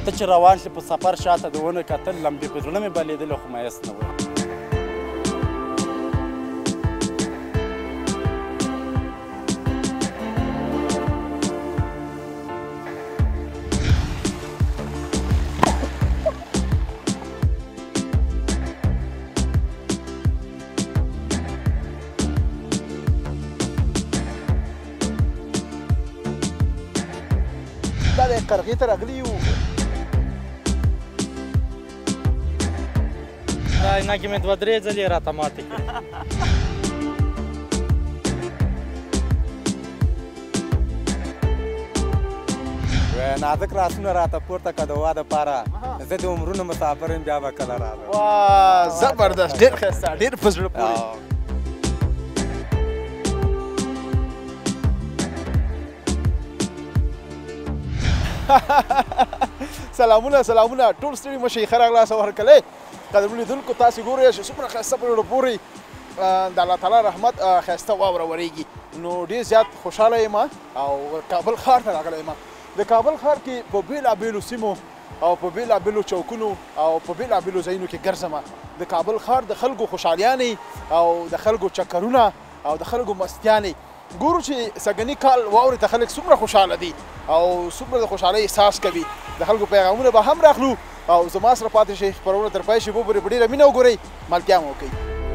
ته چې روان شې په سفر شاته د ونه کتل لمبې په زړه مې بلېدلې خو مایست نه و. دا د قرغې ته راغلي یو. دا عینکې مې دوه درې ځلې راته ماتې کړې. نازک راسونه راته پورته کړه د واده دپاره. زه د عمرونو مسافر یم بیا به کله راغلم. واه زبردست ډېر ښایسته ډېر په زړه پورې. سلامونه سلامونه ټول ستړي مه شئ ښه راغلاست او هرکلی قدرمنو لیدونکو تاسې ګورئ چې څومره ښایسته په زړه پورې د الله تعالی رحمت ښایسته واوره ورېږي. نو ډېر زیات خوشحاله یم او کابل ښار ته راغلی یم. د کابل ښار کې په بېلابېلو سیمو او په بېلابېلو چوکونو او په بېلابېلو ځایونو کې ګرځم. د کابل ښار د خلکو خوشحالیانې او د خلکو چکرونه او د خلکو مستیانې ګورو چې سږني کال واورې ته خلک څومره خوشحاله دي او څومره د خوشحالۍ احساس کوي. د خلکو پیغامونه به هم راخلو او زما سره پاتې شئ خپرونه تر پای شېبو پورې په ډېره مینه وګورئ ملتیا مو وکړئ.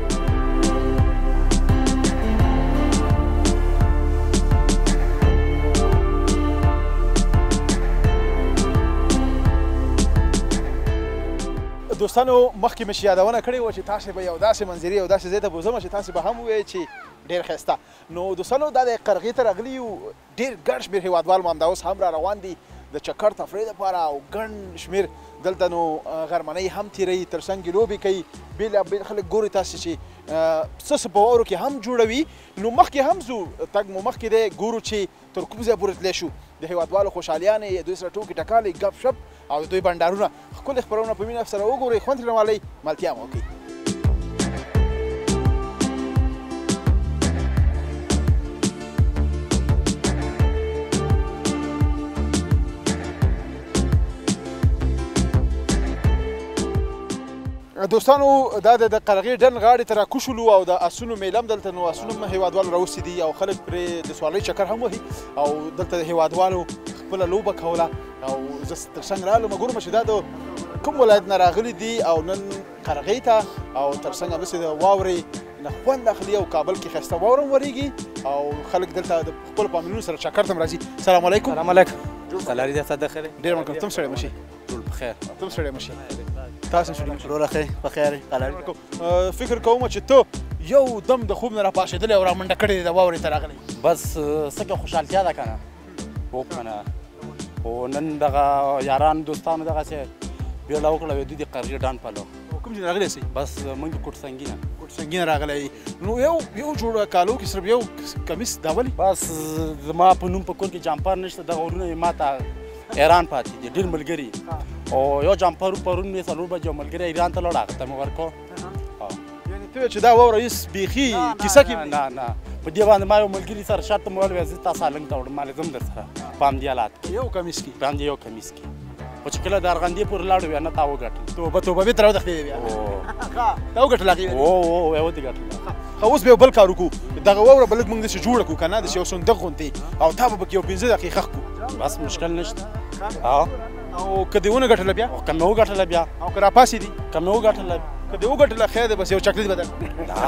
دوستانو مخکې مې یادونه کړې وه چې تاسې به یو داسې منظرې او داسې ځای ته بوځم چې تاسې به هم ووایئ چې ډېر ښایسته. نو دوستانو دا د قرغې ته راغلي یو ډېر ګڼ شمېر هېوادوال مو همدا اوس هم را روان دي د چکر تفریح دپاره او ګڼ شمېر دلته نو غرمنۍ هم تېروي ترڅنګ یې لوبې کوي بېلابېل خلک ګوري تاسې چې څه په واورو کې هم جوړوي. نو مخکې هم ځو تګ مو مخکې دی ګورو چې تر کوم ځای پورې تللی شو د هېوادوالو خوشحالیانې دوی سره ټوکې ټکالې ګپ شپ او د دوی بنډارونه ښکلې خپرونه په مینه سره وګورئ خوند ترې والئ ملتیا مو وکړئ. دوستانو دا د قرغې ډنډ غاړې ته راکوشولو او د اسونو میله هم دلته نو اسونه هم هېوادوال راوستي دي او خلک پرې د سوارلۍ چکر هم وهي او دلته د هېوادوالو خپله لوبه کوله او زه ترڅنګ راغلم ګورم چې دا د کوم ولایت نه راغلي دي او نن قرغې ته او ترڅنګ همداسې د واورې نه خوند اخلي او کابل کې ښایسته واوره هم ورېږي او خلک دلته د خپلو فامیلونو سره چکر ته هم راځي. سلام علیکم. سلام علیکم. سلاري دی څه خیر. ډېر مننه تم سړی مشي. ټول بخیر. تم سړی مشي. تاسو سړی ټول ښه په خیر. فکر کوم چې ته یو دم د خوب نه راپاڅېدلی او رامنډه کړې د واورې ته راغلی. بس څه کې خوشحالتیا ده که نه هو که نه خو نن دغه یاران دوستانو دغسې بیړه وکړه دوی د قرغې ډان پلو. کوم ځای راغلی سئ؟ بس موږ د کوټ سنګینه. کوټ سنګینه راغلی. نو یو جوړ کالو کې صرف یو کمیس دا ولې؟ بس زما په نوم په کور کې جامپر نشته دغه ورونه یې ما ته ایران پاتې دي ډېر ملګري او یو جامپر پرون مې 4 بجې یو ملګری ایران ته لاړ هغه ته مې ورکړو. یعنې ته چې دا واوره هېڅ بیخي کیسه کې نه نه په دې باندې ما یو ملګري سره شرط مې وویل زه تا سالنګ ته وړم ما ځم در سره په همدې حالات کې یو کمیس کې په همدې یو کمیس کې خو چې کله د ارغندې پورې لاړو بیا نه تا وګټل. توبه توبه بېرته راوتښتېدې بیا تا وګټل هغې ودې ګټل. ښه اوس به یو بل کار وکړو دغه واوره به لږ موږ داسې جوړه کړو که نه داسې یو صندوق غوندې او تا به پکې یو 15 دقیقې ښخ کړو. بس مشکل نشته. او که دې ونه ګټله بیا که مې وګټله بیا او که راپاسېدي که مې وګټله که دې وګټله خیر دی بس یو چاکلیټ به درکړو.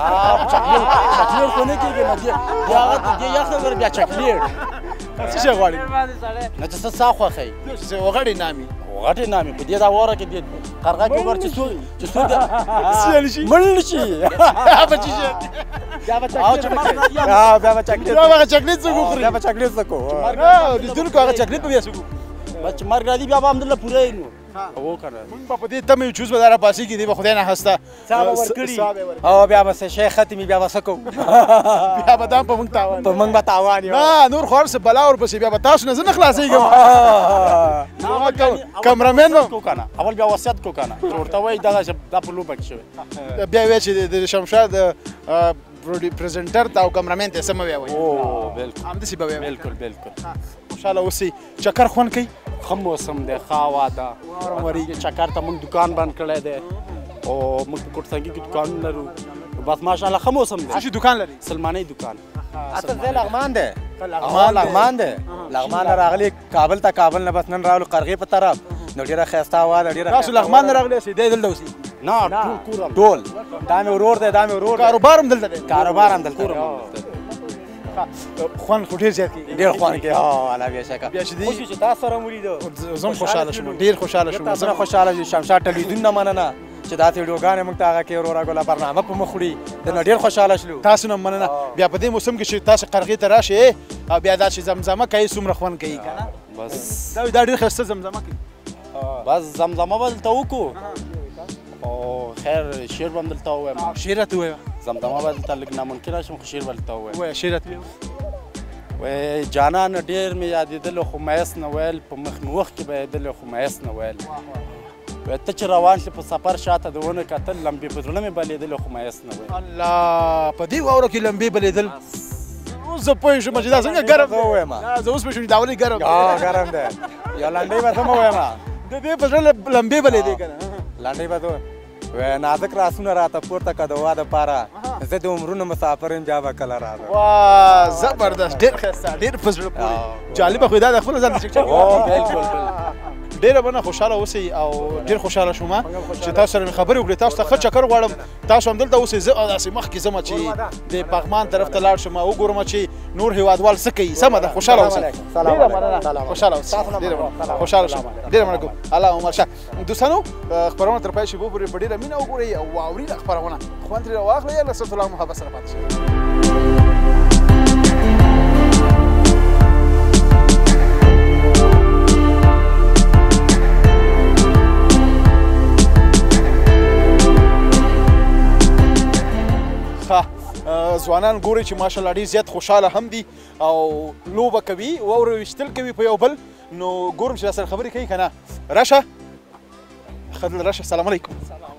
چاکلیټ خو نه کېږي نو بیا هغه دې یخ ته بیا چاکلیټ څه شی غواړې؟ نه چې څه سا خوښوي وغړې نامې وغټې نامې په دې دا واوره کې دې قرغه کې وګوره چې څوک سیال شي مړ نه شي به چې شي بیا به چاکلیټ څوک وخوري بیا به چاکلیټ څه کوو لیدونکو هغه چاکلیټ به بیا څه کوو بس چې مرګ راځي بیا به همدلته پوره یې نو هو که نه موږ به په دې تمې یو چې اوس به دا راپاسېږي دی به خدای ناهسته سا به ورکړي او بیا به څه شی ختمي بیا به څه کوو بیا به دا په موږ تاوان په موږ به تاوان یو نه نور خو هر څه بلا ورپسې بیا به تاسو نه زه نه خلاصېږم کمرمین به کو که نه اول بیا وصیت کو که نه چې ورته وایي دغه دا په لوبه کې شوی بیا وایي چې د شمشاد پریزنټر ته او کمرمین ته څه مه وایئ او بالکل همداسې به وایئ بالکل بالکل خوشحاله اوسئ چکر خوند کوي ښه موسم دی ښه هوا ده چکر ته موږ دکان بند کړی دی او موږ په کوټسنګي کې دکانونه لرو بس ماشاءالله ښه موسم دی څه دکان لري سلمانۍ دکان اته ځای لغمان دی لغمان دی لغمان نه راغلی کابل ته کابل نه بس نن راغلو قرغې په طرف نو ډېره ښایسته هوا ده ډېره تاسو لغمان نه راغلی یاست دی دلته اوسئ نه ټول کور ټول دا مې ورور دی دا مې ورور کاروبار هم دلته دی کاروبار هم دلته خوند خو ډېر زیات کېږي ډېر خوند کوي الله بېشکه بیا چې دی خوشي چې تاسو سره ولیدو زه هم خوشحاله شوم ډېر خوشحاله شوم زه خوشحاله شوم شمشاد ټلویزیون نه مننه چې دا ویډیوګانې موږ ته هغه کوي وروره ګله برنامه په مخ وړي درنه ډېر خوشحاله شلو تاسو نه مننه بیا په دې موسم کې چې تاسو قرغې ته راشئ او بیا دا چې زمزمه کوي څومره خوند کوي که نه بس دا ډېر ښایسته زمزمه کوي بس زمزمه به دلته وکړو او خیر شعر به هم دلته ووایم شعر راته ووایه زمزمه به دلته لږ ناممکنه شم خو شعر به دلته ووایم ووایه شعر راته ووایه وای جانان ډېر مې یادېدل خو مایس نه ویل په مخ مې وخت کې به یېدل خو مایس نه ویل وای ته چې روان شې په سفر شاته د ونه کتل لمبې په زړه مې بلېدل خو مایس نه ویل الله په دې واوره کې لمبې بلېدل اوس زه پوه شوم چې دا څنګه ګرم زه ووایم زه اوس پوه شوم چې دا ولې ګرم ګرم دی یو لنډۍ به څه مه ووایم د دې په زړه لمبې بلېدې که نه لنډۍ به څه وای نازک راسونه راته پورته که د وا دپاره زه د عمرونو مسافر یم بیا به کله راځم واه زبردست ډېر ښایسته ډېر په زړه پورې جالبه خو دا د خپله ځان ته چکچک بالکل ډېره مننه خوشحاله اوسئ او ډېر خوشحاله شوم چې تاسو سره مې خبرې وکړې تاسو ته ښه چکر غواړم تاسو هم دلته اوسئ زه داسې مخکې ځم چې د پغمان طرف ته لاړ شم وګورم چې نور هېوادوال څه کوي سمه ده خوشحاله اوسئ ډېره مننه خوشحاله اوسئ ډېره مننه خوشحاله شوم ډېره مننه کوم الله عمر شاه دوستانو خپرونه تر پای شي پورې په ډېره مینه وګورئ او واورئ دا خپرونه خوند ترې راواخلئ له ستاسو الله محبت سره پاتې شئ ځوانان ګوري چې ماشاءالله ډېر زیات خوشحاله هم دي او لوبه کوي واوره ویشتل کوي په یو بل نو ګورم چې راسره خبرې کوي که نه راشه ښه راشه السلام علیکم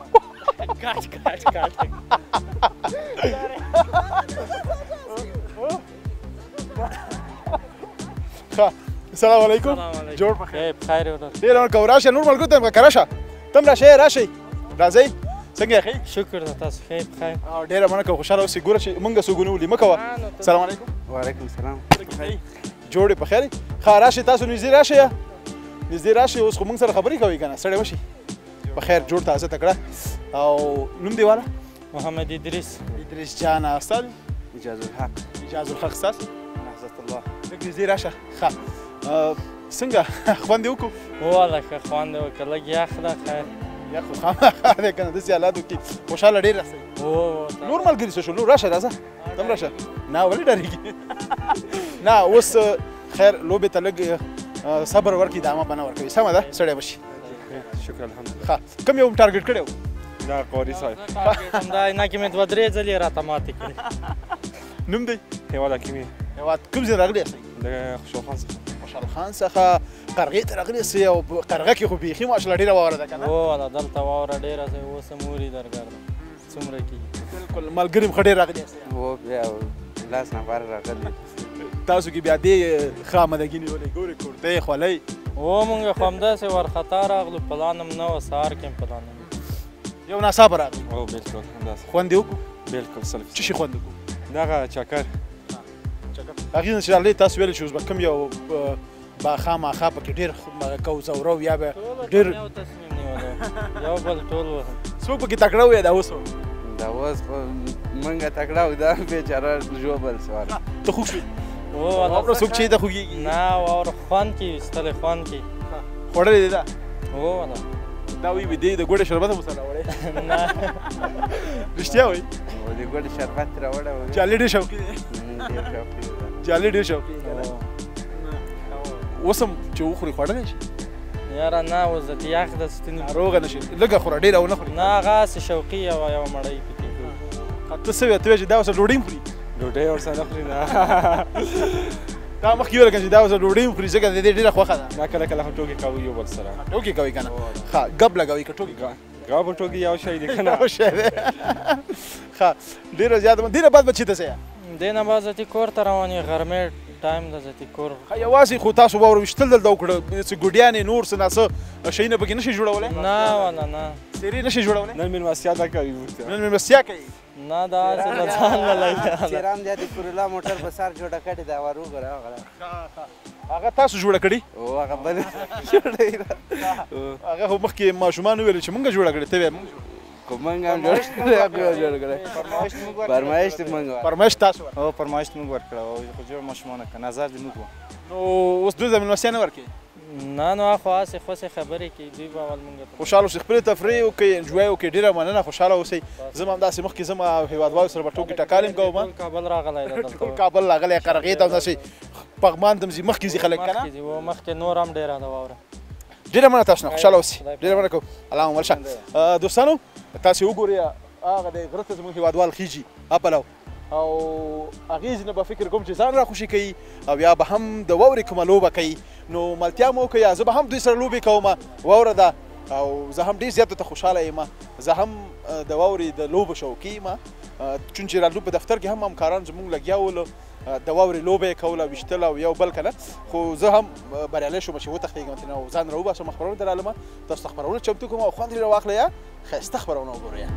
السلام علیکم جوړ په خیر بخیر ورته ډېره مننه که راشه نور ملګرو ته که راشه ته هم راشئ راشئ راځئ څنګه یې شکر ده تاسو ښه بخیر ډېره مننه که خوشحاله اوسئ ګوره چې مونږ څوک ونولي مه کوه السلام علیکم وعلیکم السلام جوړې په خیر ښه راشئ تاسو نږدې راشئ نږدې راشئ اوس خو مونږ سره خبرې کوئ که نه ستړی مه شئ په خیر جوړ تازه تکړه او نوم دې واله محمد ادریس جانه ستا اجاز الحق اجاز الحق ستاسو نهضت الله لږ نږدې راشه ښه څنګه خوند دې وکړو واله ښه خوند یې وکړه لږ یخ ده خیر یا خو خامخا دی که نه داسې حالاتو کې خوشحاله ډېر راسئ نور ملګري څه شول نور راشه راځه ته هم راشه نه ولې ډارېږي نه اوس خیر لوبې ته لږ صبر ورکړي دامه به نه ورکوي سمه ده ستړی به شي شکر الحمدلله ښه کوم یو ټارګېټ کړی و دا قاري صاحب همدا نه کې مې دوه درې ځلې راته ماتې کړې نوم دی هیواد حکیمي هېواد کوم ځای راغلی یاستئ د خوشحال خان څخه خوشحال خان څخه قرغې ته راغلی یاستئ او په قرغه کې خو بیخي ماشاءالله ډېره واوره ده که نه واله دلته واوره ډېره ده اوس هم اوري درګرده څومره کېږي بلکل ملګري هم ښه ډېر راغلي یاستئ و بیا لاس نفر راغلي تاسو کې بیا دې ښه آمدګي نیولې ګورې کورتۍ خولۍ و مونږ خو همداسې وارخطا راغلو پلان هم نه و سهار کې هم پلان هم یو ناڅاپه راغلی او بالکل همداسې خوند یې وکړو بالکل سلف څه شي خوند وکړو دغه چکر هغې نه چې راغلی تاسو ویل چې اوس به کوم یو باخا ماخا پکې ډېر کو ځورو یا به ډېر یو تصمیم نیولی یو بل ټول وهم څوک پکې تکړه و یا دا اوس دا اوس خو موږ تکړه و دا بېچاره ژوبل سوال ته خوږ شوې واوره څوک چې ته خوږېږي نه واوره خوند کوي ایستلی خوند کوي خوړلې دی دا واله دا وایي دې د ګوډې شربت هم ورسره راوړی نه رښتیا وایي د ګوډې شربت راوړی و جالې ډېر شوقي دی ډېر شوقي دی جالې ډېر شوقي دی اوس هم چې وخوري خوړلی شي یاره نه اوس د یخ د ستوني ناروغه نه شي لږه خوره ډېره ونه خوري نه هغه هسې شوقي یوه مړۍ پکې ته څه وایې ته وایې چې دا اوس ډوډۍ هم خوري ډوډۍ ورسره نه خوري نه تا مخکې ویله که چې دا اوس ډوډۍ هم خوري ځکه د دې ډېره خوښه ده ما کله کله خو ټوکې کوو یو بل سره ټوکې کوي که نه ښه ګب لګوي که ټوکې کوي ګاب ټوکې یو شی دی که نه یو شی دی ښه ډېره زیاته دې نه بعد به چېرته ځې دې نه بعد زه کور ته روان یې غرمې ټایم د ذاتي کور یوازې خو تاسو واوره ویشتل دلته وکړه څه ګوډیانې نور څه ناڅه شیونه پکې نشئ جوړولی نه والله نه څېرې نشئ جوړولی نن مېلمستیا دا کوي نن مېلمستیا کوي نه دا هسې له ځان نه لګیا ده چرام د کورولا موټر په سر جوړه کړې ده ور وګوره هغه تاسو جوړه کړې او هغه بل جوړه هغه خو مخکې ماشومان وویل چې مونږ جوړه کړې ته وایې کوم هم جوړ کړې فرمایش دې مونږ فرمایش تاسو او فرمایش موږ ورکړه او خو جوړ ماشومانه که نظر دې موږ نو اوس دوی ته مېلمستیا نه ورکوي نه نو خو هسې خوسې خبرې کوي دوی به اول مونږ ته خوشحاله اوسئ خپلې تفریح وکړئ انجوای وکړئ ډېره مننه خوشحاله اوسئ زه هم همداسې مخکې ځم هېوادوالو سره به ټوکې ټکالې هم کوم ټول کابل راغلی ده ټول کابل راغلی قرغې ته همداسې پغمان ته هم ځي مخکې ځي خلک که نه مخکې ځي مخکې نور هم ډېره ده واوره ډېره مننه تاسو نه خوشحاله اوسئ ډېره مننه کوم الله مو شه دوستانو تاسې وګورئ هغه دی غره ته زموږ هېوادوال خیجي پلو او هغې ځینې به فکر کوم چې ځان راخوشي کوي او یا به هم د واورې کومه لوبه کوي نو ملتیا مو وکړئ زه به هم دوی سره لوبې کوم واوره ده او زه هم ډېر زیات ورته خوشحاله یم زه هم د واورې د لوبو شوقي یم چون چې رالو په دفتر کې هم همکاران زموږ لګیا ولو د واورې لوبه یې کوله ویشتل او یو بل که نه خو زه هم بریالی شوم چې وتښتېږم ترېنه او ځان راوباسم خپرونې ته رالمه تاسو ته خپرونه چمتو کوم او خوند ترې راواخلئ ښایسته خپرونه وګورئ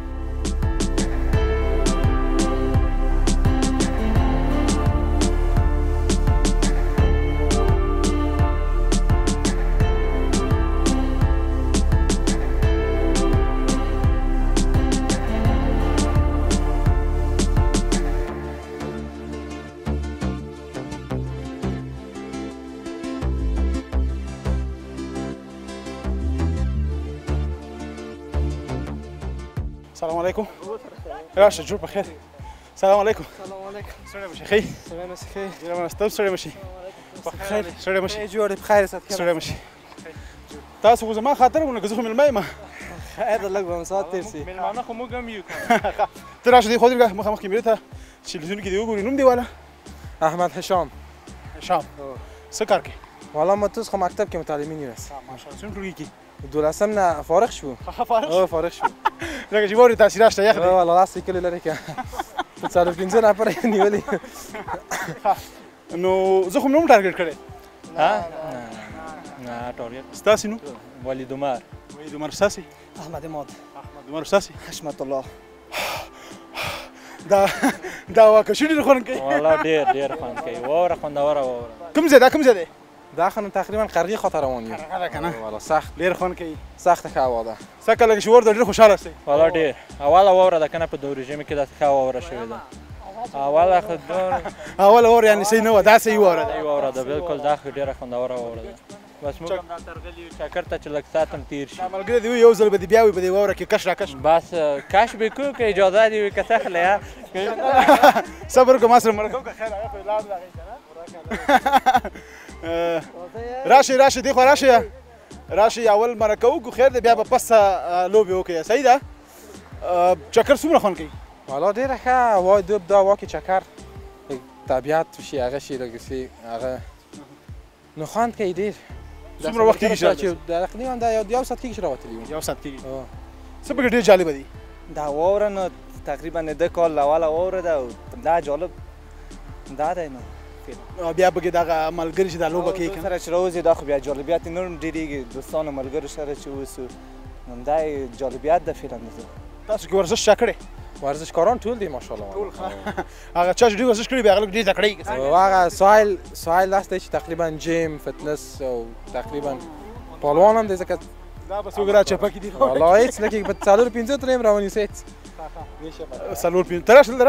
السلام علیکم راشه جوړ په خیر السلام علیکم سړی مشي ښه سړی مشي ښه ډېره مننه ستاسو سړی مشي په خیر سړی مشي جوړ په خیر سات سړی مشي تاسو خو زما خاطر وو نو که زه خو مېلمه یم خیر د لږ به ساعت تېر سي مېلمانه خو موږ هم یو ته راشه دې خوا درېږه مخامخ کیمرې ته تلویزیون کې دې وګوري نوم دې والا احمد هشام شام څه کار کوې والا ما توس خو مکتب کې متعلمین نیست ماشاءالله څومره ټولګي کې دولسم نه فارغ شو فارغ شو لکه چې واورې تاثیرات شته یخ دی والا لاس کلی لري که په څلور پنځه نفره یې نیولي نو زه خو نوم ټارګټ کړی نه ټارګټ ستاسې نوم ولید عمر ولید عمر ستاسې احمد اماد احمد عمر ستاسې حشمت الله دا واقع شي ډېر خوند کوي والا ډېر خوند کوي واوره خوندوره واوره کوم ځای دا کوم ځای دی دا خانم تقریبا قرغی خاطر روان یو هغه ده که نه والا سخت ډېر خوند کوي سخت ښه هوا ده څه کله چې واورده ډېر خوشحاله شئ والا ډېر اوله واوره ده که نه په دورې ژمي کې داسې ښه واوره شوې ده اوله خو اوله واوره یعنې صحیح نه وه دا صحیح واوره ده صحیح واوره ده بالکل دا خو ډېره خوندوره واوره ده بس موږ هم دا ترغلي یو چکر ته چې لږ ساعت هم تېر شي دا ملګری دې وي یو ځل به دې بیا وي په دې واوره کې کش راکش بس کش به کوو که اجازه دې وي که تخلی صبر وکړه ما سره مرکه وکړه خیر هغه خو یې لاړ دغې که نه راشئ دې خوا راشئ اول مرکه وکړو خیر دی بیا به پس لوبې وکړئ صحیح ده چکر څومره خوند کوي والا ډېره ښه هوا دوب دا هوا کې چکر طبیعت شي هغه شي لږ هغه نو خوند کوي ډېر څومره وخت کېږي تقریبا دا یو ساعت کېږي چې راوتلي یو یو ساعت کېږي څه پکې ډېر جالبه دي دا واوره نو تقریبا د کال اوله واوره ده او دا جالب دا دی نو بیا پکې دغه ملګري چې دا لوبه کوي سره چې راوځي دا خو بیا جالبیت نور هم ډېرېږي دوستانو ملګرو سره چې اوسو نو دا جالبیت ده فعلا تاسو کې ورزش چا کړی ورزشکاران ټول دي ماشاءالله هغه چا چې ډېر ورزش کړی بیا هغه ډېر تکړه وي او هغه ساحل داسې دی چې تقریبا جیم فتنس او تقریبا پالوان هم دی ځکه دا به څوک راچپه کړي دي والله هېڅ نه کېږي په څلور پنځه ترې هم راونیسي هېڅ څلور پنځه ته راشه دلته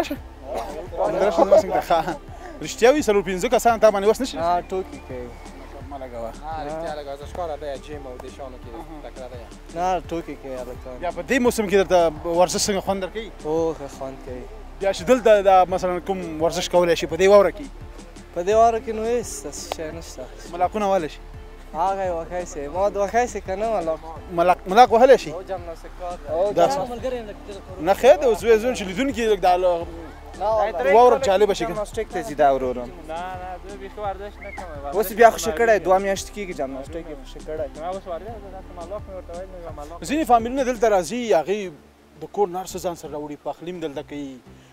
راشه رښتیا وي څلور پنځه کسان تا باندې وس نه شي ټوکې کوي مه لګوه رښتیا لږ ورزشکاره دی جیم او دې شیانو کې تکړه دی نه ټوکې کوي هلکان بیا په دې موسم کې درته ورزش څنګه خوند درکوي او ښه خوند کوي بیا چې دلته دا مثلا کوم ورزش کولی شي په دې واوره کې په دې واوره کې نو هېڅ داسې شی نشته ملاقونه وهلی شي هغه یې وښی سي ما د وښی سي که نه ملاق وهلی شي داسې نه خیر دی اوس زه چې لیدونکي دا واوره جالبه شي جمناسټیک ته ځي دا ورو ورو نه زه بیخي ورزش نه کوم اوس بیا خوشې کړی 2 میاشتې کېږي جمناسټیک یې خوشې کړی ما اوس ورزش داسې ملاق مې ورته ویل ملاق ځینې فامیلونه دلته راځي هغې د کور نه هر څه ځان سره راوړي پخلي هم دلته کوي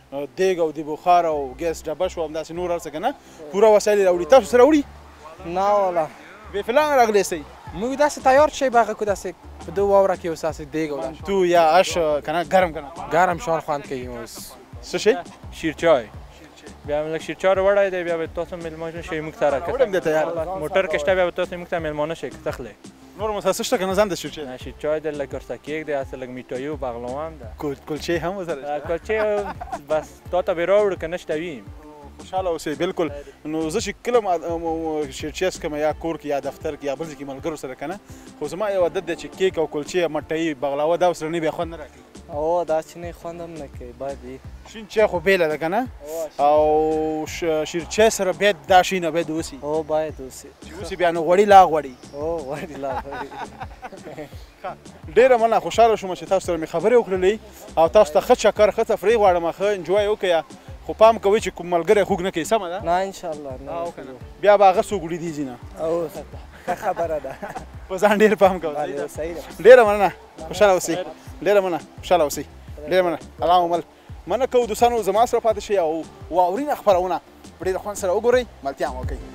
دیګ او د بخار او ګیس ډبه شو همداسې نور هر څه که نه پوره وسایل یې راوړي تاسو سره وړي نه والله بې فلان راغلی سئ موږ داسې تیار شی به هغه کو داسې په دو واوره کې اوس داسې دیګ او داسې تو یا اش که نه ګرم که نه ګرم شان خوند کوي اوس څه شی شیرچای بیا هم لږ شیرچای رو وړی دی بیا به تاسو میلمانه شئ موږ سره که وړم دی تیار موټر کې شته بیا به تاسو موږ ته میلمانه شئ که تخلی نور مو څه شته که نه ځان د شیرچای نه شیرچای دی لږ ورسته کیک دی هسې لږ میټایي و بغلوا هم ده کلچې هم ورسره کلچې بس تا ته به راوړو که نه شته وي خوشحاله اوسئ بالکل نو زه چې کله شیرچای څکم یا کور کې یا دفتر کې یا بل ځای کې ملګرو سره که نه خو زما یو عادت دی چې کیک او کلچې مټۍ بغلاوه دا ورسره نه بیا خوند نه راکوي او دا چې نه خوند هم نه کوي باید وي شین چای خو بیله ده که نه او شیرچای سره باید دا شی نه باید اوسي او باید اوسي چې اوسي بیا نو غوړي لا غوړي او غواړي لا غواړي ډېره مننه خوشحاله شوم چې تاسو سره مې خبرې وکړلې او تاسو ته ښه چکر ښه تفریح غواړم ښه انجوای وکړئ خو پام کوئ چې کوم ملګری خوږ نه کوي سمه ده نه انشاءالله نه بیا به هغه څوک وړي دي ځي نه او ښه خبره ده په ځان ډېر پام کوئ صحیح ده ډېره مننه خوشحاله اوسئ ډېره مننه خوشحاله اوسئ ډېره مننه الله عمل مننه کوو دوستانو زما سره پاتې شئ او واورینه خپرونه په ډېر خوند سره وګورئ ملتیا مو وکړئ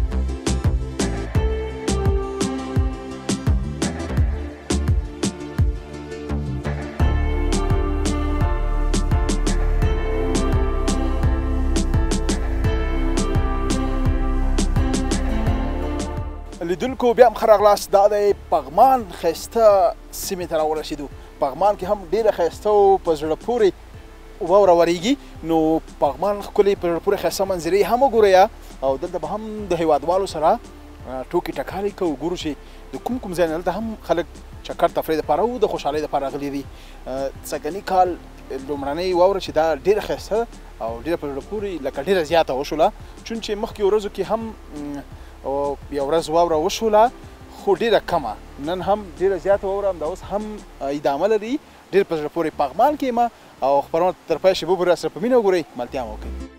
لیدونکو بیا هم ښه راغلاست دا دی پغمان ښایسته سیمې ته راورسېدو پغمان کې هم ډېره ښایسته او په زړه پورې واوره ورېږي نو پغمان ښکلې په زړه پورې ښایسته منظرې هم وګورئ او دلته به هم د هیوادوالو سره ټوکې ټکالې کوو ګورو چې د کوم ځای نه دلته هم خلک چکر تفریح دپاره او د خوشحالۍ دپاره راغلي دي سږني کال لومړنۍ واوره چې دا ډېره ښایسته او ډېره په زړه پورې لکه ډېره زیاته وشوله چون چې مخکې ورځو کې هم او یو ورځ واوره وشوله خو ډېره کمه نن هم ډېره زیاته واوره همدا اوس هم ادامه لري ډېر په زړه پورې پغمان کې یم او خپرونه تر پایه شېبو پورې راسره په مینه وګورئ ملتیا مو وکړئ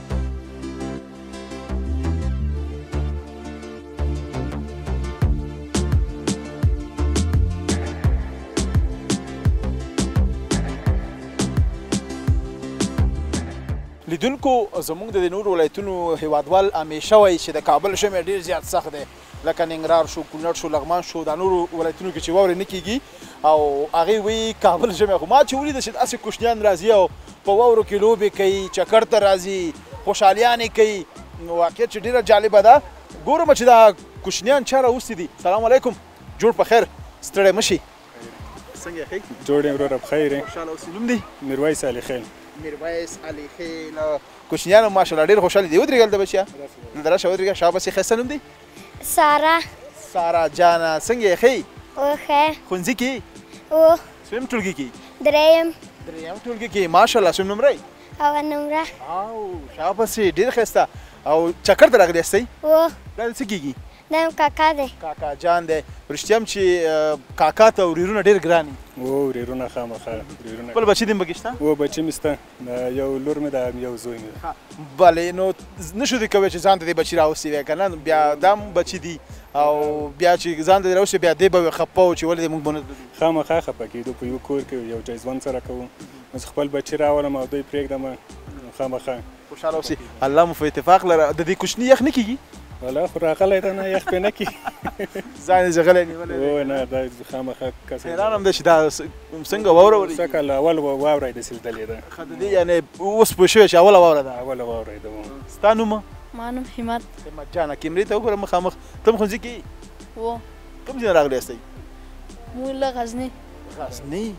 لیدونکو زموږ د نورو ولایتونو هیوادوال همیشه وایي چې د کابل ژمی ډېر زیات سخت دی لکه ننګرهار شو کونړ شو لغمان شو دا نورو ولایتونو کې چې واورې نه کېږي او هغوی وایي کابل ژمی خو ما چې ولیده چې داسې کوچنیان راځي او په واورو کې لوبې کوي چکر ته راځي خوشحالیانې کوي نو واقعیت چې ډېره جالبه ده ګورم چې دا کوچنیان چا راوستي دي سلام علیکم جوړ په خیر ستړی مه شي څنګه یې ښه جوړ یم وروره بخیر یې خوشحاله اوسې نوم دی میرویس علي خیل میرویس علي خیل کوچنیان ماشاءالله ډېر خوشحاله دي ودرېږه دلته بچیا دلته راشه ودرېږه شاباس یې ښایسته نوم دی سارا سارا جانه څنګه یې ښه ښه ښوونځي کې څویم ټولګي کې دریم ټولګي کې ماشاءالله څوم نمرې اول نمره او شاباس یې ډېر ښایسته او چکر ته راغلی یاستئ دا څه کېږي دا کاکا دی کاکا جان دی رښتیا هم چې کاکا ته ورېرونه ډېر ګران دي او ورېرونه خامخا ورېرونه خپل بچي دې هم پکې شته او بچي مې شته یو لور مې ده یو زوی مې ده بلې نو نه شو دې کوی چې ځان ته دې بچي راوستي دی که نه بیا دا هم بچي دي او بیا چې ځان ته دې راوستي بیا دې به خفه و چې ولې دې موږ به نه تللو خامخا خفه کېدو په یو کور کې یو ځای ژوند سره کوو اوس خپل بچي راولم او دوی پرېږدم خامخا خوشحاله اوسې الله مو په اتفاق لره د دې کوچني یخ نه کېږي والله خو راغلی ده نه یخ پرې نه کېږي ځان یې ځغلی نیولی او نه دا خامخا حیران هم دی چې دا څنګه واوره ورېږي څه کال اول واوره یې داسې لیدلې ده ښه د دې یعنې اوس پوه شوې چې اوله واوره ده اوله واوره یې ده ستا نوم ما نوم همت همت جانه کیمرې ته وګوره مخامخ ته هم ښوونځي کې یې و کوم ځای نه راغلی یاستئ موږ له غزني غزني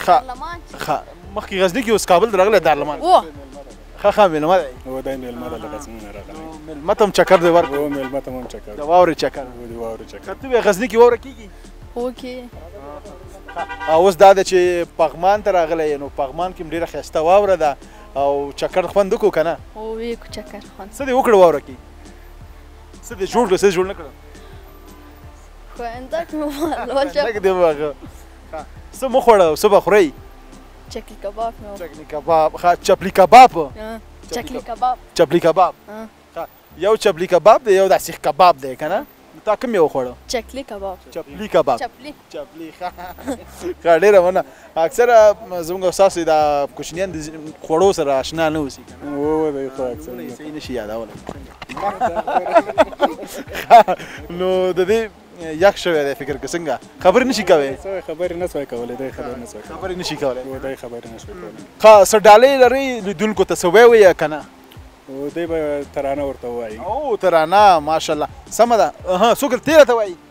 ښه مخکې غزني کې اوس کابل ته راغلی دارلمان و ښه مېلمه دی او دا مېلمه ده له غزني نه راغلی مېلمه ته هم چکر دی ورکړ او مېلمه ته هم چکر د واورې چکر او د واورې چکر که ته وایې غزني کې واوره کېږي اوکې او اوس دا ده چې پغمان ته راغلی نو پغمان کې هم ډېره ښایسته واوره ده او چکر خوند وکړو که نه او وی کو چکر خوند څه دې وکړه واوره کې څه دې جوړ کړه څه دې جوړ نه کړه خو اندک مې وویل لږ دې وغه څه مه خوړه څه به خورئ چکلی کباب مې چکنی کباب ښه چپلی کباب چکلی کباب چپلی کباب یو چپلی کباب دی یو داسې کباب دی که نه تا کوم یو خوړو چکلی کباب چپلی کباب چپلی ښه ډېره مننه اکثره زموږ ستاسو دا کوچنیان د خوړو سره اشنا نه اوسي ووایي خو اکثر صحیح نشي یادولی نو د دې یخ شوی دی فکر که څنګه خبرې نشي کوی خبرې نه سوای کولی دی خبرې نه سوای خبرې نشي کولی دی خبرې نه سوای کولی ښه څه ډالۍ لرئ لیدونکو ته څه ویې یا که نه دی به ترانه ورته ووایي او ترانه ماشاءالله سمه ده څوک تیره ته وایي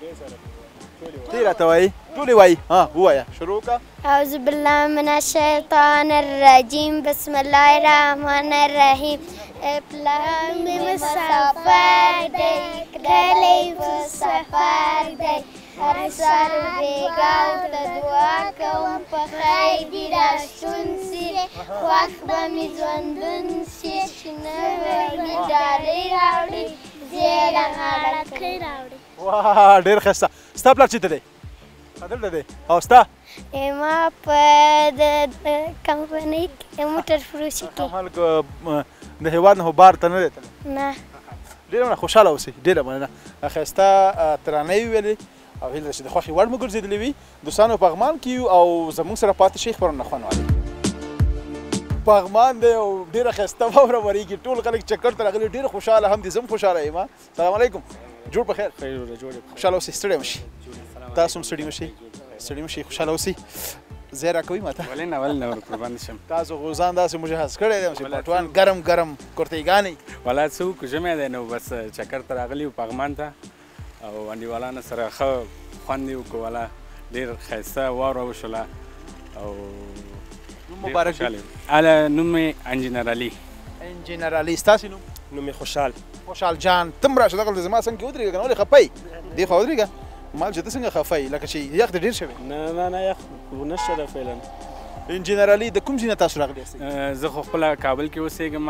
تیره ته وایي ټولې وایي ووایه شروع که أعوذ بالله من الشيطان الرجيم بسم الله الرحمن الرحيم پلان مې مسافر دی کلی په سفر دی هر سر بیګاو ته دعا کوم په خیر دې راشون سي خوښ به مې ژوندون سي شنه وړي ډالۍ راوړي زیړه غاړکۍ راوړي واه ډېر ښایسته ستا پلار چېرته دی دلته دی او ستا ما په د کمپنۍ کې موټر فروشي کې د هېواد نه خو بار ته نه دی تللی نه ډېره مننه خوشحاله اوسئ ډېره مننه ښایسته ترانې یې ویلې او هیله ده چې د خوښې وړ مو ګرځېدلې وي دوستانو پغمان کې یو او زموږ سره پاتې شئ خپرونه خوند والي پغمان دی او ډېره ښایسته واوره ورېږي ټول خلک چکر ته راغلي ډېر خوشحاله هم دي زه هم خوشحاله یم سلام علیکم جوړ په خیر خوشحاله اوسئ ستړی مه شئ تاسو هم ستړي مه شئ ستړي مه شئ خوشحاله اوسئ ځای راکوي ما ته ولې نه ور قربان شم تاسو خو ځان داسې مجهز کړی دی چې پټوان ګرم ګرم کرتیګانې ولا څه وکړو ژمی دی نو بس چکر ته راغلي وو پغمان ته او انډیوالانو سره ښه خوند یې وکړو والا ډېر ښایسته واوره وشوله او مبارک نوم مې انجینر علي انجینر علي ستاسې نوم نوم مې خوشحال جان ته هم راشه دغلته زما څنګ کې ودرېږه که نه ولې خفه یې دې خوا ودرېږه مال چې ته څنګه خفه یې لکه چې یخ دې ډېر شوی نه یخ نشته ده فعلا انجینر علي د کوم ځای نه تاسو راغلي یاستئ زه خو خپله کابل کې اوسېږم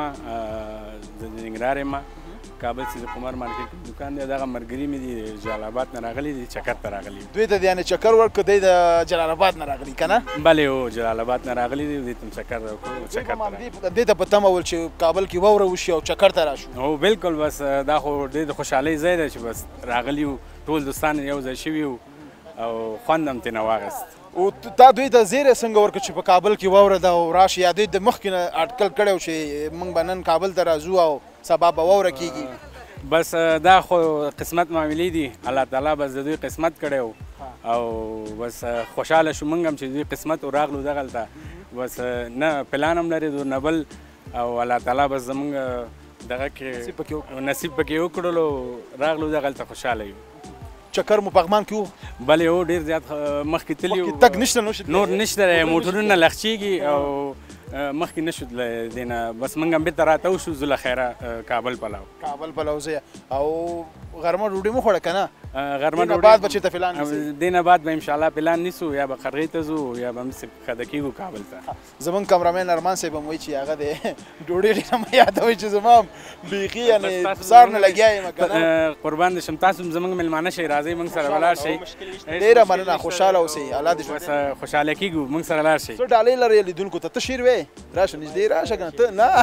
زه د ننګرهار یم کابل چې د قمر مارکیټ کې دوکان دی دغه ملګري مې دي جلال آباد نه راغلي دي چکر ته راغلي دوی ته یعنې چکر ورکړه دی د جلال آباد نه راغلي که نه بلې هو جلال آباد نه راغلي دي دوی ته چکر وکړو چکر ته دې ته په تمه ول چې کابل کې واوره وشي او چکر ته راشو هو بالکل بس دا خو ډېر د خوشحالۍ ځای دی چې بس راغلي یو ټول دوستان یو ځای شوي وو او خوند هم ترېنه واخیست او تا دوی ته زیری څنګه ورکړه چې په کابل کې واوره ده او راشي یا دوی د مخکې نه اټکل کړی و چې موږ به نن کابل ته راځو او سبا به واوره کېږي بس دا خو قسمت معاملې دي الله تعالی بس د دوی قسمت کړی و او بس خوشحاله شو موږ هم چې دوی قسمت و راغلو دغلته بس نه پلان هم لري نه بل او الله تعالی بس زموږ دغه کې نصیب پکې وکړلو راغلو دغلته خوشحاله یو چکر مو پغمان کې و بلې هو ډېر زیات مخکې تللي وو تګ نشته نور نشته موټرونه لغچېږي او مخکې نشو دی نه بس موږ هم بېرته راته وشو زه له خیره کابل پلاو ځه او غرمه ډوډۍ مو خوړه که نه غرمه ډوډۍ بعد به چېرته پلان نیسئ دې نه بعد به انشاءالله پلان نیسو یا به قرغې ته ځو یا به همسې ښکته کېږو کابل ته زموږ کمرامین ارمان صاحب هم وایي چې هغه دی ډوډۍ ډېره مه یادوئ چې زما هم بیخي یعنې سار نه لګیا یم که نه قربان دې شم تاسو هم زموږ مېلمانه شئ راځئ موږ سره ولاړ شئ ډېره مننه خوشحاله اوسئ الله دې بس خوشحاله کېږو موږ سره لاړ شئ څه ډالۍ لرې لیدونکو ته ته شیر وې راشه نږدې راشه که نه ته نه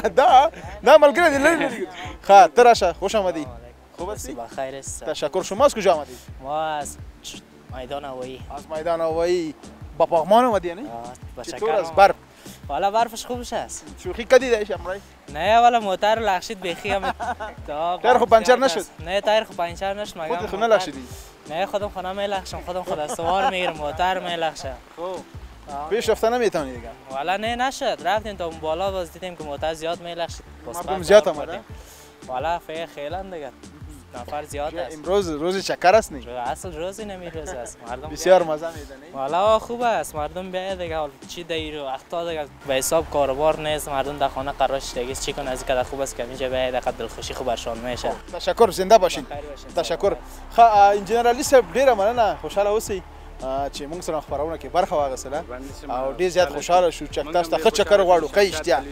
دا ملګری دی لرې ښه ته راشه خوش آمدی خوب هستی؟ بخیر است. تشکر. شما از کجا آمدید؟ ما از میدان هوایی. از میدان هوایی با پغمان آمدی نه؟ چطور از برف؟ والا برفش خوبش است. شوخی کدیدش امروز؟ نه والا موتور لغشید بخی هم. تایر خو پنچر نشد؟ نه تایر خو پنچر نشد مگه. خودت خو نلغشیدی؟ نه خودم خو نمیلغشم خودم خود سوار میگیرم موتور میلغشم. خب پیش رفته نمیتونی دیگه؟ والا نه نشد رفتیم تا اون بالا باز دیدیم که موتور زیاد میلغشید. مردم زیاد آمده؟ والا خیلی دیگه. نفر زیاد است. امروز روز چکر است نه؟ اصل روزی نمیروز است. مردم بسیار مزه میده نه؟ والا خوب است. مردم بیاید دیگه حال چی دیرو اختا دیگه به حساب کاروبار نیست. مردم در خانه قرارش دیگه چی کنه از اینکه خوب است که اینجا بیاید دیگه دلخوشی خوب برشان میشه. تشکر زنده باشین. تشکر. انجینر علی صاحب ډیره مننه خوشاله اوسئ چې موږ سره خبرونه کې برخه واغستله او ډیر زیات خوشاله شو چې تاسو ته ښه چکر غواړو ښه اشتیا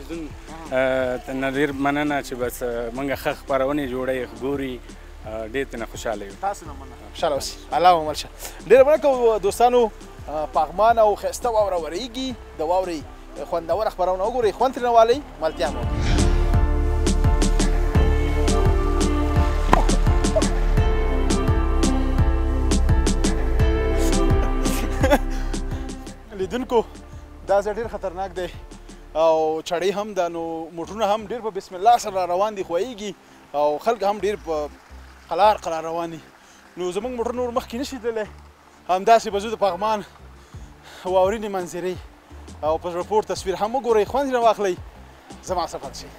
ډیر مننه چې بس موږ ښه خبرونه جوړې ګوري ډیر تنه خوشاله یو تاسو نه مننه خوشاله اوسئ الله مو ملشه ډیر مننه دوستانو پغمان او ښایسته واوره ورېږي د واورې خوندوره خبرونه وګورئ خوند ترېنه والئ ملتیا مو لیدونکو دا ځای ډېر خطرناک دی او چړې هم ده نو موټرونه هم ډېر په بسم الله سره روان دي خویږي او خلک هم ډېر په قلار روان دي نو زموږ موټر نور مخکې نشي تللی همداسې به زه د پغمان واورینې منظرې او په زړه پورې تصویر هم وګورئ خوند یې راواخلئ زما سفر شي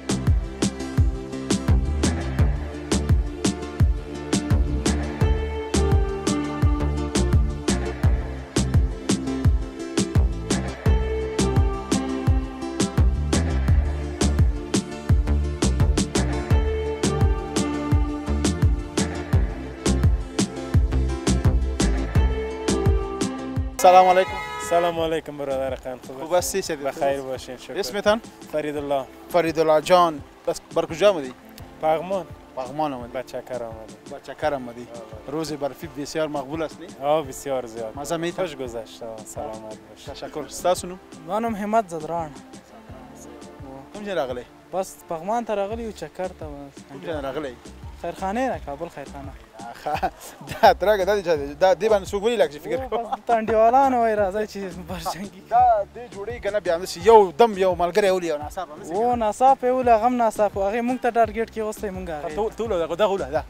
سلام علیکم. سلام علیکم برادر خان. خوب هستی؟ بخیر باشین. شکر. اسمتان؟ فرید الله. فرید الله جان. بس بر کجا آمدی؟ پغمان. پغمان آمدی. با چکر آمدی. با چکر آمدی. روز برفی بسیار مقبول است نی؟ بسیار زیاد. مزه می‌کنی؟ خوش گذشته. سلامت باش. تشکر. استاسو نوم؟ منم همت زدران. کوم ځای راغلی؟ بس پغمان ته راغلی و چکر ته بس. کوم ځای راغلی؟ خیرخانه نه کابل خیرخانه. دا ترګه دا دی باندې څوک ولې لګ فکر کوم تانډیوالانو وای راځي چې برجنګي دا دې جوړې کنه بیا مې یو دم یو ملګری ولې او ناصاف او ناصاف ول غم ناصاف هغه مونږ ته ټارګټ کې اوسې مونږ هغه ټول دا غوله دا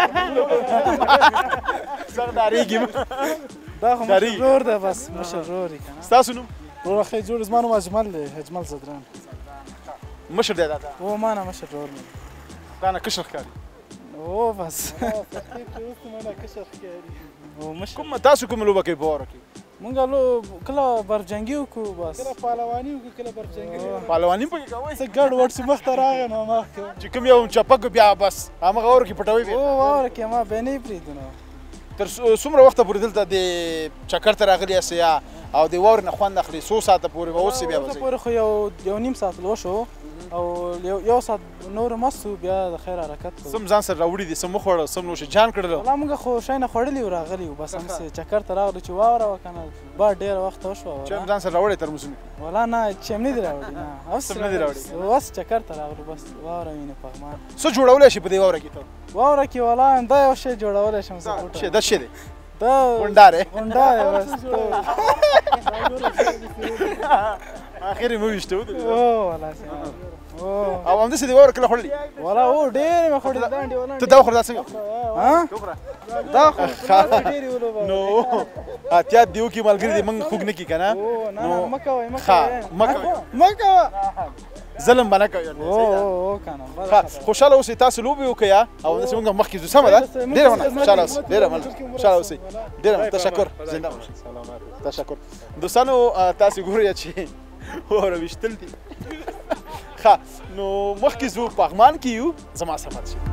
سرداریږي دا خو مشرور ده بس مشرور کنه تاسو نو ورخه جوړ زمانو اجمل اجمل زدران مشر دی دا او ما نه مشرور نه انا کشر ښکاري او بس کوم تاسو کوم لوبه کوي په وره کې مونږ لو کله برجنګي وکړو بس کله پهلواني وکړو کله برجنګي پهلواني پکې کوئ څه ګډ وډ چې مخ ته راغی نو ما چې کوم یو چپک بیا بس هغه اور کې پټوي او اور کې ما به نه پریدنه تر څومره وخت پورې دلته د چکر ته راغلی یاست یا او د واورې نه خوند اخلي څو ساعته پورې به اوس بیا وځي پورې خو یو نیم ساعت لو شو او یو ساعت نور مستو بیا د خیر حرکت سم ځان سره راوړي دي سم خوړل سم نوش جان کړل والله موږ خو شای نه خوړلی و راغلی بس هم چکر ته راغلی چې واوره وکنه با ډیر وخت وشو چې ځان سره راوړی تر موسم والله نه چمنی دی راوړی نه اوس نه دی راوړی اوس چکر ته راغلی بس واوره وینه پغمان څه جوړول شي په دې واوره کې ته واوره کې والله دا یو شی جوړول شم څه څه دا شی دی دا غونډاره بس اخر مو وشته او والله او هم دې څه دی واوره کله خوړلی والله او ډېر مې خوړلی دا انډي ته دا وخوره دا څنګه ها دا خو ډېر ولوبه نو اتیا دیو کې ملګری دې موږ خوګ نه کی کنه نو مکوي مکوي ظلم باندې کوي او کنه خوشاله اوسئ تاسو لوبي وکیا او موږ مخکې ځو سم ده ډېر خوشاله اوسئ ډېر خوشاله اوسئ ډېر تشکر زنده باشئ تشکر دوستانو تاسو ګورئ چې اوره وشتل دي ښه نو مخکې ځو پغمان کې یو زما سفر شي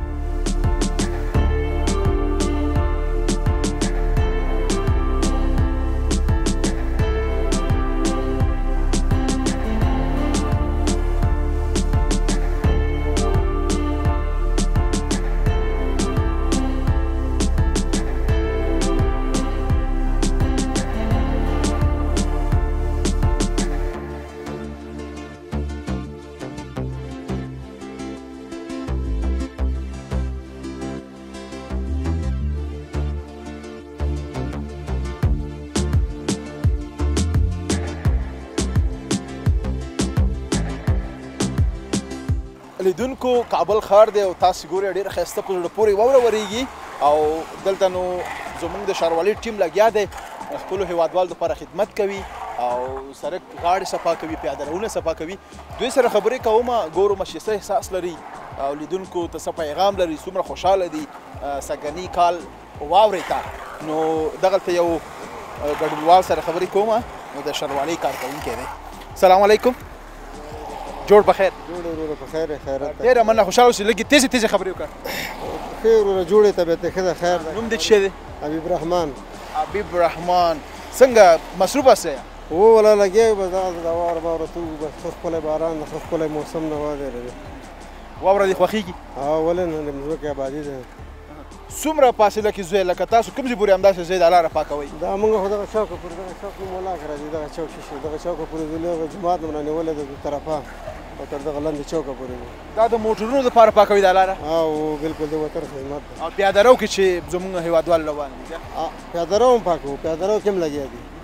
لیدونکو کابل ښار دی او تاسو ګورئ ډېره ښایسته په زړه پورې واوره ورېږي او دلته نو زموږ د ښاروالۍ ټیم لګیا دی خپلو هیوادوالو دپاره خدمت کوي او سړک غاړې صفا کوي پیاده روونه صفا کوي دوی سره خبرې کومه ګورم چې څه احساس لري او لیدونکو ته څه پیغام لري څومره خوشحاله دي سږني کال واورې ته نو دغلته یو ګډونوال سره خبرې کومه نو د ښاروالۍ کارکوونکی دی سلام علیکم جوړ بخیر جوړ ورو بخیر خیرت ډېره مننه خوشحاله اوسئ لږ تیزې تیزې خبرې وکړه خیر ورو جوړې طبیعت ښه ده خیر ده نوم دې څه دی حبیب رحمان حبیب رحمان څنګه مصروف هستی او ولا لګیا بس دا واوره تو بس ښکلی باران ده ښکلی موسم ده واورې دی واوره دې خوښېږي ولې نه د مځکې آبادي ده څومره فاصله کې ځای لکه تاسو کوم ځای پورې همداسې ځای د لاره پاکوئ دا موږ خو دغه چوکه پورې دغه چوک مولا کې راځي دغه چوک شي دغه چوکه پورې ځو دغه جومات مو رانیولی ده د طرفه او تر دغه لاندې چوکه پورې دا د موټرونو دپاره پاکوي دا لاره او بالکل د وطن خدمت ده او پیاده رو کې چې زموږ هیوادوال روان دي پیاده رو هم پاکوو پیاده رو کې هم لګیا دي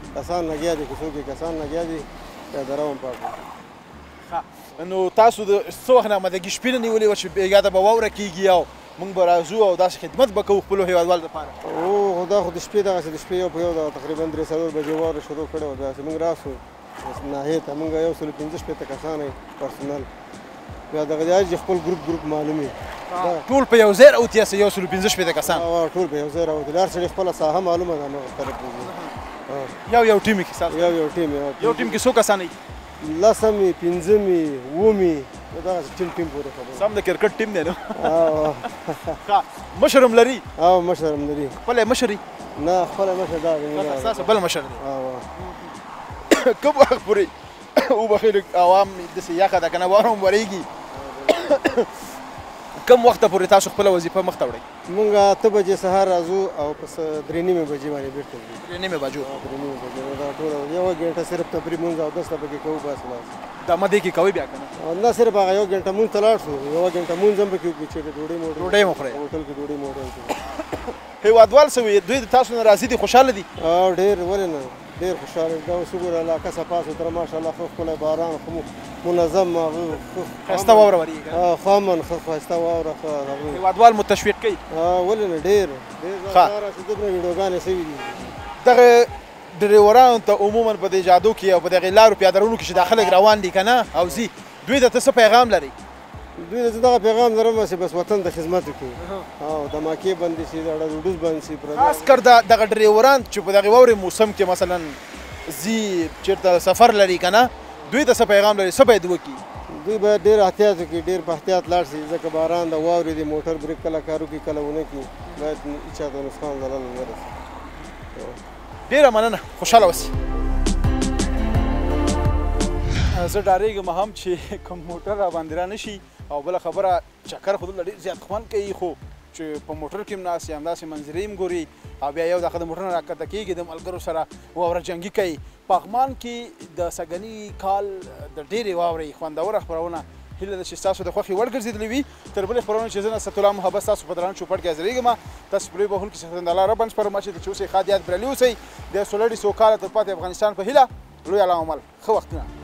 کسان لګیا دي که څوک یې کسان لګیا دي بیا د روان پاک نو تاسو د څه وخت نه مدګي شپې نه نیولې وه چې بېګا ته به واوره کېږي او موږ به راځو او داسې خدمت به کوو خپلو هېوادوالو دپاره خو دا خو د شپې دغسې د شپې یو په یو دغه تقریبا 3-4 بجې واوره شروع کړې وه بیا چې موږ راسو ناحیې ته موږ 115 کسان یې پرسونل بیا دغه د هر خپل ګروپ معلوم وي ټول په یو ځای راوتي یاست 115 کسان ټول په یو ځای راوتي هر سړي خپله ساحه معلومه ده همغه طرف یو ټیم کې ستاسو یو ټیم یو ټیم کې څو کسان یي 10 15 20 دغسې ټیم پورې خبره سم د کرکټ ټیم دی نو مشر هم لري مشر هم لري خپله مشر یي نه خپله مشر دا دی ستاسو بل مشر دی کوم وخت پورې وبخښئ عوام داسې یخه ده که نه واوره هم ورېږي کم وخت پورې تاسو خپله وظیفه مخ ته وړئ موږ 8 بجې سهار راځو او پس 3:30 بجې باندې بېرته ځو 3:30 بجو دا ټوله یوه ګنټه صرف تفریح مونځ او 10 پکې کوو بس خلاص دا مدې کې کوئ بیا که نه نه صرف هغه یو ګنټه مونځ ته لاړ شو یوه ګنټه مونځ هم پکې وکړو چې ډوډۍ مو خورئ هوټل کې ډوډۍ مو وخورئ هېوادوال څه وایي دوی د تاسو نه راضي دي خوشحاله دي ډېر ولې نه ډېر خوشحاله دا اوس وګوره علاقه صفا سوتره ماشاءالله ښه ښکلی باران ښه منظم ښایسته واوره ورېږي ښه امن ښه ښایسته واوره ښه هېوادوال مو تشویق کوي ولې نه ډېر چې دومره ویډیوګانې شوي دي دغه ډریورانو ته عموما په دې جادو کې او په دغې لارو پیادهرونو کې چې دا خلک روان دي که نه او ځي دوی ته ته څه پیغام لرئ دوی ته دغه پیغام لرم چې بس وطن ته خدمت وکړي او دماکې بندې شي ډوډوز بند شي خاص کر دغه ډریوران چې په دغې واورې موسم کې مثلا ځي چېرته سفر لري که نه دوی ته څه پیغام لري څه باید وکړي دوی باید ډېر احتیاط وکړي ډېر په احتیاط لاړ شي ځکه باران د واورې د موټر بریک کله کار وکړي کله ونه کړي باید هېچا ته نقصان ضرر ونه رسي ډېره مننه خوشحاله اوسئ زه ډارېږم هم چې کوم موټر راباندې را نه شي او بله خبره چکر خو دلته ډېر زیات خوند کوي خو چې په موټر کې هم ناست یې همداسې منظرې هم ګوري او بیا یو دغه د موټر نه راکښته کېږي د ملګرو سره واوره جنګي کوي پغمان کې د سږني کال د ډېرې واورې خوندوره خپرونه هیله ده چې ستاسو د خوښې وړ ګرځېدلې وي تر بلې خپرونې چې زه نصرت الله محبت ستاسو په درانه چوپړ کې حاضرېږم تاسو په لوی بهون کې څښتن الله رب سپارم چې اوسئ ښاد یاد بریالي اوسئ د سولړي سوکاله تلپاتې افغانستان په هیله لوی الله عمل ښه وختونه